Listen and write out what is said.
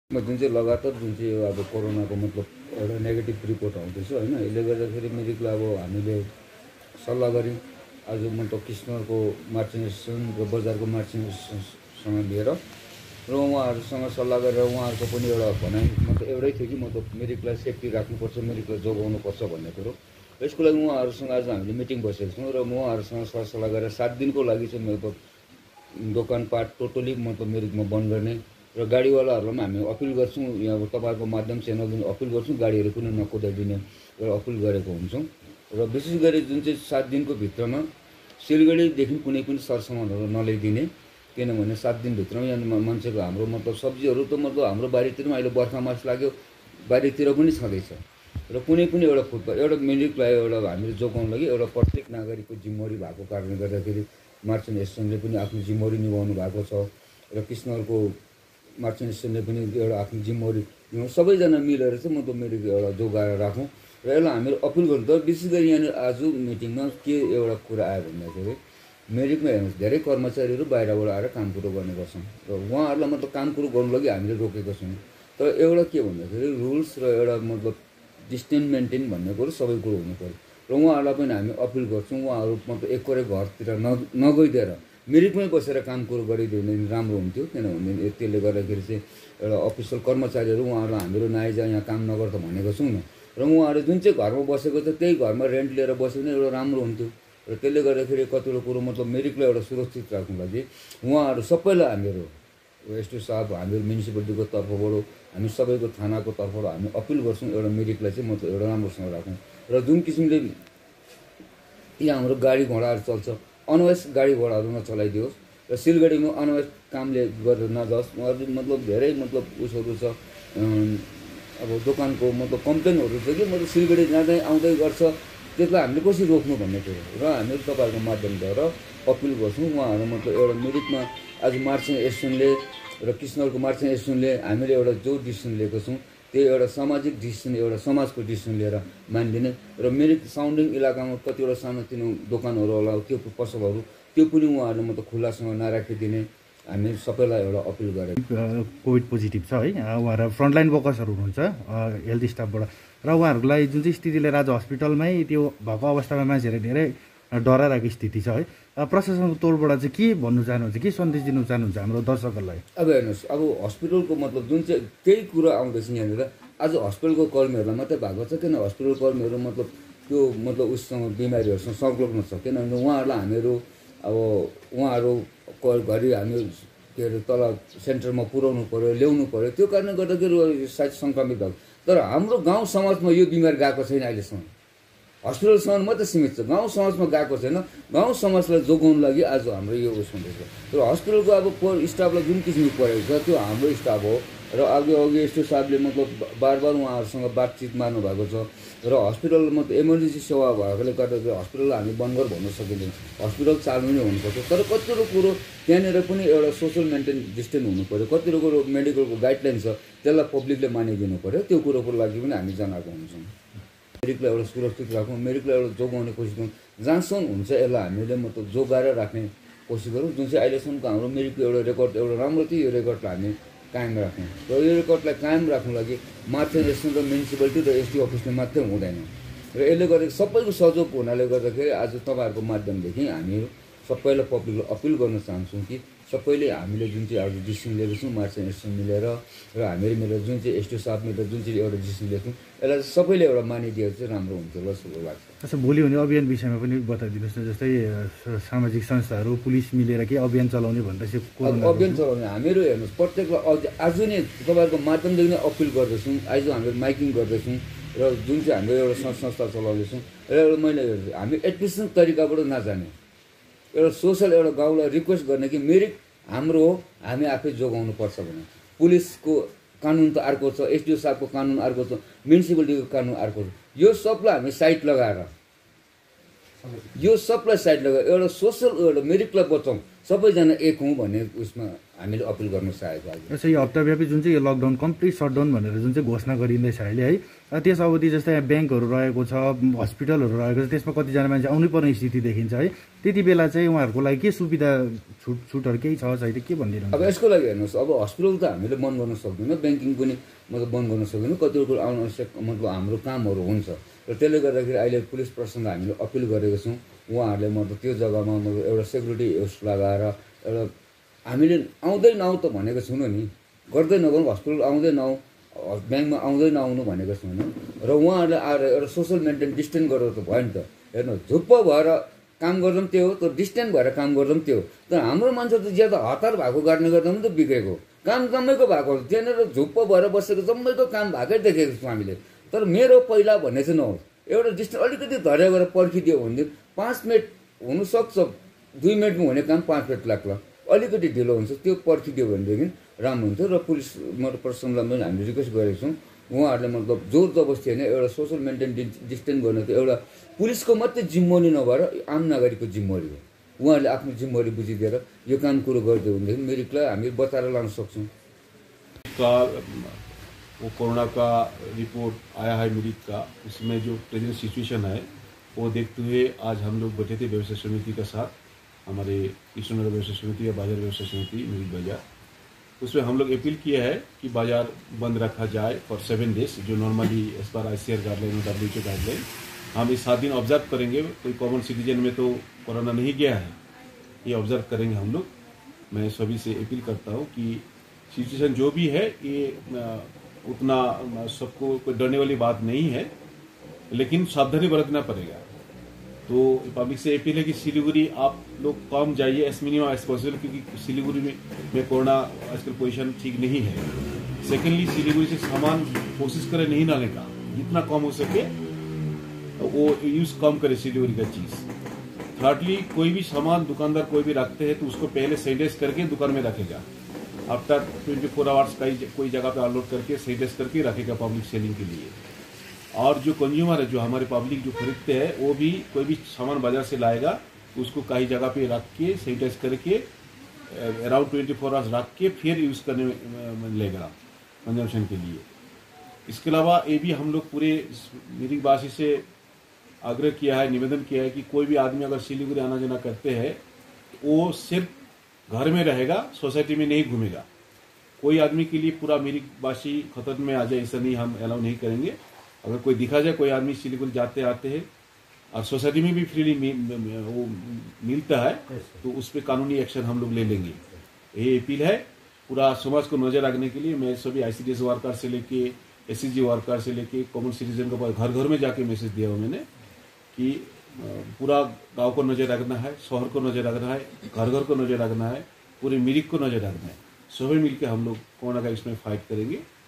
जुन चाहिँ लगातार जुन चाहिँ यो अब कोरोनाको मतलब एउटा नेगेटिभ रिपोर्ट आउँदैछ होइन, यसले गर्दाखेरि मेडिकललाई अब हामीले सल्लाह गऱ्यौँ आज मतलब कृष्णको मार्चिङ एसोसिएसन र बजारको मार्चिङ एसोसिएसनसँग लिएर र उहाँहरूसँग सल्लाह गरेर उहाँहरूको पनि एउटा भनाइ मतलब एउटै थियो कि मतलब मेडिकललाई सेफ्टी राख्नुपर्छ, मेडिकललाई जोगाउनुपर्छ भन्ने कुरो। र यसको लागि उहाँहरूसँग आज हामीले मिटिङ बसेको छौँ र म उहाँहरूसँग सरसल्लाह गरेर 7 दिनको लागि चाहिँ मतलब दोकानपाट टोटली मतलब मेरिकमा बन्द गर्ने र गाडीवालाहरूलाई पनि हामी अपिल गर्छौँ, यहाँ तपाईँहरूको माध्यम च्यानलले अपिल गर्छौँ गाडीहरू पनि नकुदाइदिने एउटा अपिल गरेको हुन्छौँ। र विशेष गरी जुन चाहिँ 7 दिनको भित्रमा सिलगढीदेखि कुनै पनि सरसामानहरू नल्याइदिने, किनभने 7 दिनभित्रमा यहाँ मान्छेको हाम्रो मतलब सब्जीहरू त मतलब हाम्रो बारीतिर पनि अहिले बर्खा मास लाग्यो, बारीतिर पनि छँदैछ र कुनै पनि एउटा फुटपाथ एउटा मेडिकललाई एउटा हामीले जोगाउनु लागि एउटा प्रत्येक नागरिकको जिम्मेवारी भएको कारणले गर्दाखेरि मार्चिङ एसोसिएसनले पनि आफ्नो जिम्मेवारी निभाउनु भएको छ र कृष्णहरूको मार्चिङ एसोसिएसनले पनि एउटा आफ्नो जिम्मेवारी सबैजना मिलेर चाहिँ मतलब मेडिकल एउटा जोगाएर राखौँ र यसलाई हामीले अपिल गर्नु। तर विशेष गरी यहाँनिर आज मिटिङमा के एउटा कुरा आयो भन्दाखेरि मेरिकमा हेर्नुहोस् धेरै कर्मचारीहरू बाहिरबाट आएर काम कुरो गर्ने गर्छन् र उहाँहरूलाई मतलब काम कुरो गर्नु लागि हामीले रोकेको छौँ। तर एउटा के भन्दाखेरि रुल्स र एउटा मतलब डिस्टेन्स मेन्टेन भन्ने कुरो सबै कुरो हुनु पऱ्यो र उहाँहरूलाई पनि हामी अपिल गर्छौँ उहाँहरू मतलब एकरै घरतिर नगइदिएर मेरिकमै बसेर काम कुरो गरिदियो भने राम्रो हुन्थ्यो। किनभने त्यसले गर्दाखेरि चाहिँ एउटा अफिसियल कर्मचारीहरू उहाँहरूलाई हामीहरू नआइज यहाँ काम नगर्दा भनेको छौँ न र उहाँहरू जुन चाहिँ घरमा बसेको छ त्यही घरमा रेन्ट लिएर बस्यो भने एउटा राम्रो हुन्थ्यो र त्यसले गर्दाखेरि कतिवटा कुरो मतलब मेरिकलाई एउटा सुरक्षित राख्नु लागि उहाँहरू सबैलाई हामीहरू एसटी साहब हामीहरू म्युनिसिपालिटीको तर्फबाट हामी सबैको थानाको तर्फबाट हामी अपिल गर्छौँ एउटा मेरिकलाई चाहिँ मतलब एउटा राम्रोसँग राखौँ र जुन किसिमले यहाँ हाम्रो गाडी घोडाहरू चल्छ अनवश्यक गाडी घोडाहरू नचलाइदियोस् र सिलगढीमा अनवश्यक कामले गरेर नजाओस्। उहाँहरू मतलब धेरै मतलब उसहरू छ अब दोकानको मतलब कम्प्लेनहरू छ कि मतलब सिलगढी जाँदै आउँदै गर्छ त्यसलाई हामीले कसरी रोक्नु भन्ने कुरो र हामीहरू तपाईँहरूको माध्यमद्वारा अपिल गर्छौँ। उहाँहरू मतलब एउटा मेरिकमा आज मार्चिङ एसोसिएसनले र कृष्णहरूको मार्चिङ एसोसिएसनले हामीले एउटा जो डिसिसन लिएको छौँ त्यो एउटा सामाजिक डिसिसन एउटा समाजको डिसिसन लिएर मानिदिने र मेरिक साउन्डिङ इलाकामा कतिवटा सानोतिनो दोकानहरू होला त्यो पसलहरू त्यो पनि उहाँहरूले मतलब खुल्लासँग नराखिदिने हामी सबैलाई एउटा अपिल गरेको। कोभिड पोजिटिभ छ है, उहाँहरू फ्रन्टलाइन वर्कर्सहरू हुनुहुन्छ हेल्थ स्टाफबाट र उहाँहरूलाई जुन चाहिँ स्थितिले आज हस्पिटलमै त्यो भएको अवस्थामा मान्छेहरू धेरै डराइरहेको स्थिति छ है। प्रशासनको तौरबाट चाहिँ के भन्नु चाहनुहुन्छ, के सन्देश दिनु चाहनुहुन्छ हाम्रो दर्शकहरूलाई? अब हेर्नुहोस् अब हस्पिटलको मतलब जुन चाहिँ केही कुरा आउँदैछ यहाँनिर आज हस्पिटलको कर्मीहरूलाई मात्रै भएको छ। किन हस्पिटल कर्मीहरू मतलब त्यो मतलब उससँग बिमारीहरूसँग संलग्न छ, किनभने उहाँहरूलाई हामीहरू अब उहाँहरू घरि हामी के अरे तल सेन्टरमा पुर्याउनु पऱ्यो ल्याउनु पऱ्यो त्यो कारणले गर्दाखेरि सायद सङ्क्रमित भएको। तर हाम्रो गाउँ समाजमा यो बिमारी गएको छैन अहिलेसम्म, हस्पिटलसम्म मात्रै सीमित छ, गाउँ समाजमा गएको छैन। गाउँ समाजलाई जोगाउनु लागि आज हाम्रो यो उस हुँदैछ र हस्पिटलको अब स्टाफलाई जुन किसिमको परेको छ त्यो हाम्रो स्टाफ हो र अघि यस्तो साहबले मतलब बार उहाँहरूसँग बातचित मार्नु भएको छ र हस्पिटल मतलब इमर्जेन्सी सेवा भएकोले गर्दाखेरि हस्पिटललाई हामी बन्द गरेर भन्न सकिँदैन, हस्पिटल चालु नै हुनुपर्छ। तर कतिवटा कुरो त्यहाँनिर पनि एउटा सोसल मेन्टेन डिस्टेन्स हुनु पऱ्यो, कतिवटा कुरो मेडिकलको गाइडलाइन छ त्यसलाई पब्लिकले मानिदिनु पऱ्यो, त्यो कुरोको लागि पनि हामी जनाएको हुन्छौँ। मेरिकलाई एउटा सुरक्षित राखौँ, मेरिकलाई एउटा जोगाउने कोसिस गरौँ, जहाँसम्म हुन्छ यसलाई हामीले मतलब जोगाएर राख्ने कोसिस गरौँ। जुन चाहिँ अहिलेसम्मको हाम्रो मेरिकको एउटा रेकर्ड एउटा राम्रो थियो यो रेकर्डलाई हामी कायम राख्ने र यो रेकर्डलाई कायम राख्नु लागि मार्चिङ एसोसिएसन र म्युनिसिपालिटी र एसडी अफिसले मात्रै हुँदैन र यसले गर्दा सबैको सहयोग हुनाले गर्दाखेरि आज तपाईँहरूको माध्यमदेखि हामीहरू सबैलाई पब्लिकलाई अपिल गर्न चाहन्छौँ कि सबैले हामीले जुन चाहिँ आज डिसिसन लिएको छौँ मार्चिङ एसोसिएसन मिलेर र हामीहरू मिलेर जुन चाहिँ एसटी साहब मिलेर जुन चाहिँ एउटा डिसिसन लिएको छौँ यसलाई सबैले एउटा मानिदिएको चाहिँ राम्रो हुन्छ होला जस्तो लाग्छ। अच्छा, भोलि हुने अभियान विषयमा पनि बताइदिनुहोस् न, जस्तै सामाजिक संस्थाहरू पुलिस मिलेर के अभियान चलाउने भन्दैछ? अभियान चलाउने हामीहरू हेर्नुहोस् प्रत्येकलाई आज नै तपाईँहरूको माध्यमदेखि नै अपिल गर्दैछौँ, आज हामीहरू माइकिङ गर्दैछौँ र जुन चाहिँ हाम्रो एउटा संस्था चलाउँदैछौँ र एउटा मैले हामी एडमिसन तरिकाबाट नजाने एउटा सोसल एउटा गाउँलाई रिक्वेस्ट गर्ने कि मेरिक हाम्रो हो हामी आफै जोगाउनु पर्छ भने पुलिसको कानुन त अर्को छ, एसडिओ साहबको कानुन अर्को छ, म्युनिसिपालिटीको कानुन अर्को छ, यो सबलाई हामी साइड लगाएर एउटा सोसल एउटा मेरिकलाई बचाउँ सबैजना एक हौँ भन्ने उसमा हामीले अपिल गर्न चाहेको आज। यसो यो हप्ताव्यापी जुन चाहिँ यो लकडाउन कम्प्लिट सटडाउन भनेर जुन चाहिँ घोषणा गरिँदैछ अहिले है, त्यस अवधि जस्तै ब्याङ्कहरू रहेको छ, हस्पिटलहरू रहेको छ, त्यसमा कतिजना मान्छे आउनै पर्ने स्थिति देखिन्छ है। त्यति बेला चाहिँ उहाँहरूको लागि के सुविधा छुटहरू केही छ छैन के भनिदिनु? अब यसको लागि हेर्नुहोस्, अब हस्पिटल त हामीले बन्द गर्न सक्दैनौँ, ब्याङ्किङ पनि मतलब बन्द गर्न सक्दैनौँ, कतिवटा कुरो आउन आवश्यक मतलब हाम्रो कामहरू हुन्छ र त्यसले गर्दाखेरि अहिले पुलिस प्रशासनलाई हामीले अपिल गरेको छौँ। उहाँहरूले मतलब त्यो जग्गामा मतलब एउटा सेक्युरिटी होस्ट लगाएर एउटा हामीले आउँदै नआउँ त भनेको छैनौँ नि, गर्दै नगरौँ, हस्पिटल आउँदै नआउँ, ब्याङ्कमा आउँदै नआउनु भनेको छैनौँ र उहाँहरूले आएर एउटा सोसल मेन्टेन डिस्टेन्स गरेर त भयो नि त। हेर्नुहोस्, झुप्प भएर काम गर्दा पनि त्यो हो, तर डिस्टेन्स भएर काम गर्दा पनि त्यो हो। तर हाम्रो मान्छे त ज्यादा हतार भएको कारणले गर्दा पनि त बिग्रेको, काम जम्मैको भएको, त्यहाँनिर झुप्प भएर बसेको जम्मैको काम भएकै देखेको छौँ हामीले। तर मेरो पहिला भन्ने चाहिँ नहोस्, एउटा डिस्टेन्स अलिकति धैर्य गरेर पर्खिदियो भनेदेखि 5 मिनट हुनसक्छ, 2 मिनटमा हुने काम 5 मिनट लाग्ला, अलिकति ढिलो हुन्छ, त्यो पर्खिदियो भनेदेखि राम्रो हुन्थ्यो। र पुलिस प्रशासनलाई पनि हामीले रिक्वेस्ट गरेको छौँ, उहाँहरूले मतलब जोर जबस्ती होइन, एउटा सोसल मेन्टेन डिस्टेन्स गर्नु त एउटा पुलिसको मात्रै जिम्मेवारी नभएर आम नागरिकको जिम्मेवारी हो। उहाँहरूले आफ्नो जिम्मेवारी बुझिदिएर यो काम कुरो गरिदियो भनेदेखि मिरिकलाई हामी बचाएर लान सक्छौँ। वो कोरोना का रिपोर्ट आया है मिरिक का, उसमें जो प्रेजेंट सिचुएशन है वो देखते हुए आज हम लोग बैठे थे व्यवसाय समिति के साथ, हमारे कृष्णनगर व्यवसाय समिति या बाजार व्यवसाय समिति मिरिक बाजार। उसमें हम लोग अपील किया है कि बाजार बंद रखा जाए फॉर 7 डेज, जो normally as per ICR guideline और WHO गाइडलाइन। हम इस 7 दिन ऑब्जर्व करेंगे, कोई कॉमन सिटीजन में तो कोरोना नहीं गया है, ये ऑब्जर्व करेंगे हम लोग। मैं सभी से अपील करता हूँ कि सिचुएशन जो भी है ये उतना सबको कोई डरने वाली बात नहीं है, लेकिन सावधानी बरतना पड़ेगा। तो पब्लिक से अपील है कि सिलीगुड़ी आप लोग कम जाइए एज मिनिमम एज पॉसिबल, क्योंकि सिलीगुड़ी में कोरोना आजकल पोजीशन ठीक नहीं है। सेकेंडली, सिलीगुड़ी से सामान कोशिश करें नहीं लाने का, जितना कम हो सके वो यूज कम करे सिलीगुड़ी का चीज़। थर्डली, कोई भी सामान दुकानदार कोई भी रखते हैं तो उसको पहले सैनिटाइज करके दुकान में रखेगा। आफ्टर 24 आवर्स कोई जगह पे अनलोड करके सैनिटाइज करके रखेगा पब्लिक सेलिंग के लिए। और जो कंज्यूमर है, जो हमारे पब्लिक जो खरीदते हैं, वो भी कोई भी सामान बाजार से लाएगा तो उसको कई जगह पे रख के सैनिटाइज करके अराउंड 24 आवर्स रख के फिर यूज़ करने में लेगा कंजम्पशन के लिए। इसके अलावा ये भी हम लोग पूरे मिरिकवासी से आग्रह किया है, निवेदन किया है कि कोई भी आदमी अगर सिलीगुड़ी आना जाना करते हैं वो सिर्फ घर में रहेगा, सोसाइटी में नहीं घूमेगा। कोई आदमी के लिए पूरा मिरिकवासी खतरे में आ जाए ऐसा नहीं, हम अलाउ नहीं करेंगे। अगर कोई दिखा जाए कोई आदमी सिलीगुड़ी जाते आते हैं और सोसाइटी में भी फ्रीली वो मिलता है तो उस पर कानूनी एक्शन हम लोग ले लेंगे। ये अपील है पूरा समाज को नजर रखने के लिए। मैं सभी ICDS वर्कर से लेके SCG वर्कर से लेके कॉमन सिटीजन को घर घर में जाके मैसेज दिया मैंने कि पूरा गांव को नजर रखना है, शहर को नजर रखना है, घर घर को नजर रखना है, पूरे मिरिक को नजर रखना है। सभी मिलकर हम लोग कोरोना का इसमें फाइट करेंगे।